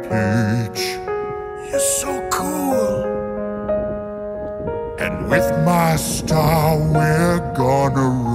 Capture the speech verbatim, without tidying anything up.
Peach. You're so cool. And with my star we're gonna